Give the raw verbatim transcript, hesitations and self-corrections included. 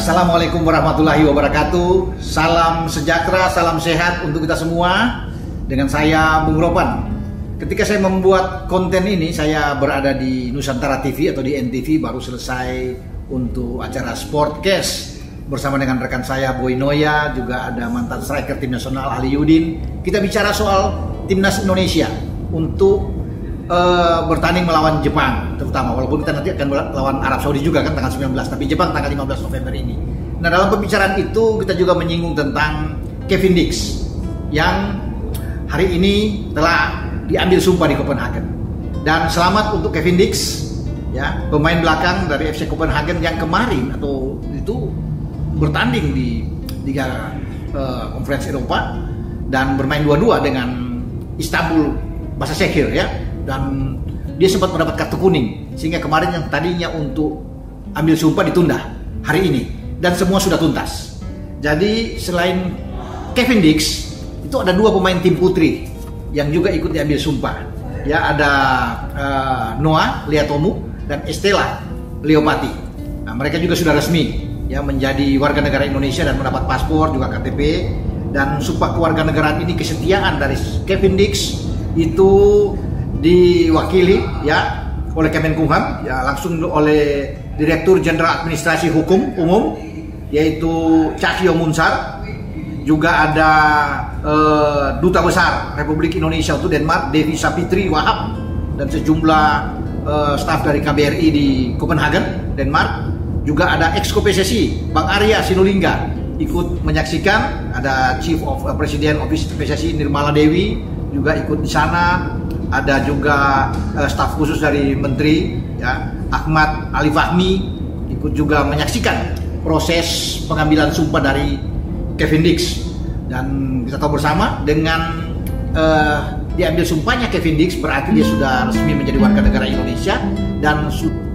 Assalamualaikum warahmatullahi wabarakatuh. Salam sejahtera, salam sehat untuk kita semua. Dengan saya Bung Ropan. Ketika saya membuat konten ini, saya berada di Nusantara T V atau di N T V, baru selesai untuk acara Sportcast bersama dengan rekan saya Boy Noya, juga ada mantan striker tim nasional Ali Yudin. Kita bicara soal timnas Indonesia untuk uh, bertanding melawan Jepang, terutama walaupun kita nanti akan melawan Arab Saudi juga kan tanggal sembilan belas, tapi Jepang tanggal lima belas November ini. Nah, dalam pembicaraan itu kita juga menyinggung tentang Kevin Dix yang hari ini telah diambil sumpah di Copenhagen. Dan selamat untuk Kevin Dix, ya, pemain belakang dari F C Copenhagen yang kemarin atau itu bertanding di Liga uh, Konferensi Eropa dan bermain dua-dua dengan Istanbul Basaksehir, ya, dan dia sempat mendapat kartu kuning sehingga kemarin yang tadinya untuk ambil sumpah ditunda hari ini dan semua sudah tuntas. Jadi selain Kevin Dix itu ada dua pemain tim putri yang juga ikut diambil sumpah, ya, ada uh, Noah Liatomu dan Estela Leopati. Nah, mereka juga sudah resmi, ya, menjadi warga negara Indonesia dan mendapat paspor juga K T P. Dan sumpah kewarganegaraan ini kesetiaan dari Kevin Dix itu diwakili, ya, oleh Kemenkumham, ya, langsung oleh Direktur Jenderal Administrasi Hukum Umum yaitu Cahyo Munsar. Juga ada uh, Duta Besar Republik Indonesia untuk Denmark Devi Sapitri Wahab dan sejumlah uh, staf dari K B R I di Copenhagen, Denmark. Juga ada ex-P S S I Bang Arya Sinulinga ikut menyaksikan, ada Chief of uh, President Office P S S I Nirmala Dewi juga ikut di sana. Ada juga uh, staf khusus dari Menteri, ya, Ahmad Ali Fahmi ikut juga menyaksikan proses pengambilan sumpah dari Kevin Dix. Dan kita tahu bersama dengan uh, diambil sumpahnya Kevin Dix berarti dia sudah resmi menjadi warga negara Indonesia dan